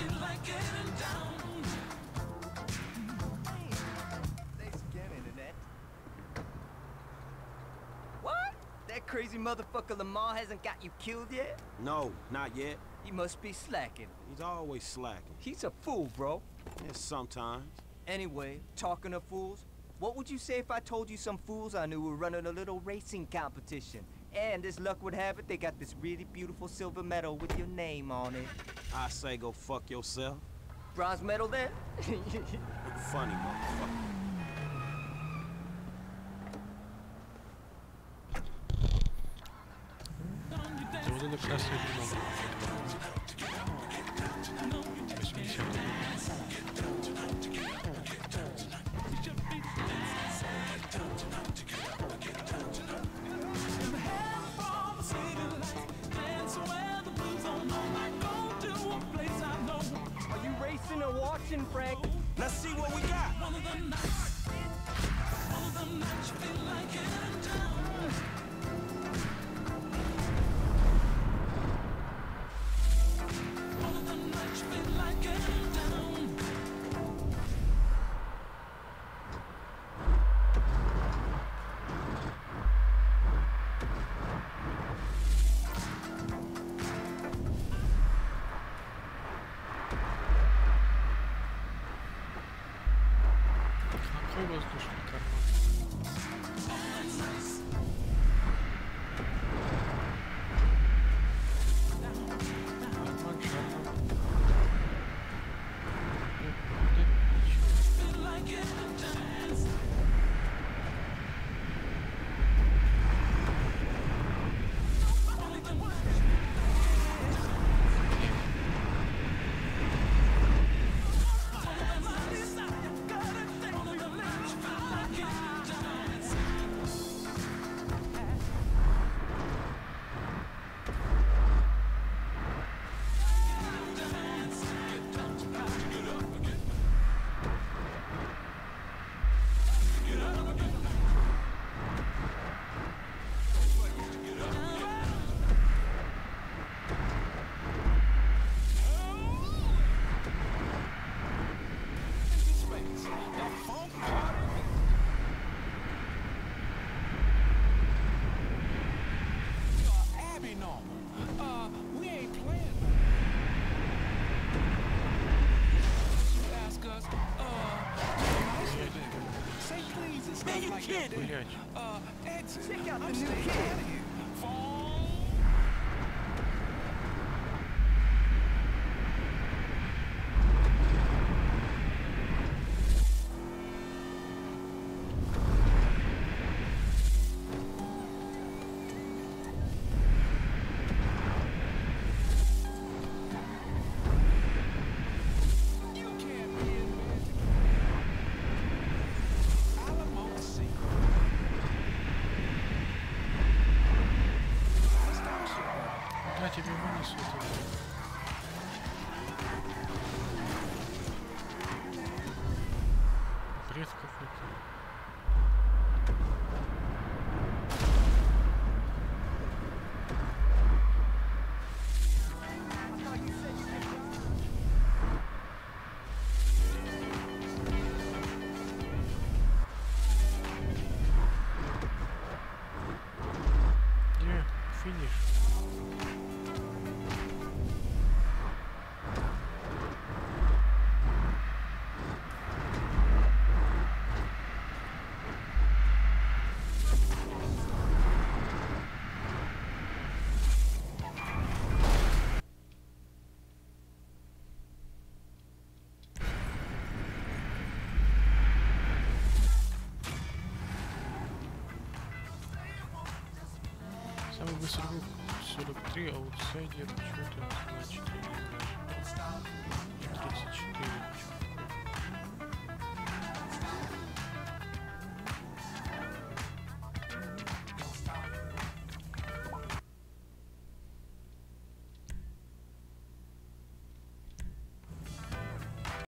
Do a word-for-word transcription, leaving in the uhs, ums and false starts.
That crazy motherfucker Lamar hasn't got you killed yet? No, not yet. He must be slacking. He's always slacking. He's a fool, bro. Yeah, sometimes. Anyway, talking of fools, what would you say if I told you some fools I knew were running a little racing competition? And as luck would have it, they got this really beautiful silver medal with your name on it. I say go fuck yourself. Bronze medal then? Funny motherfucker. Заводили красный вино. восьмидесятые. Are you racing or watching, Frank? Let's see what we got. One of them nights, one of them nights you feel like getting down. One of them nights you feel like getting down. Какой воздушный карман? Карман, шарман. Блять. Check out the new kid. Да, тебе вынесу это. Бред какой-то. Не, финиш. Самый быстрый звук сорок три, аутсайдер что-то значит, тридцать четыре.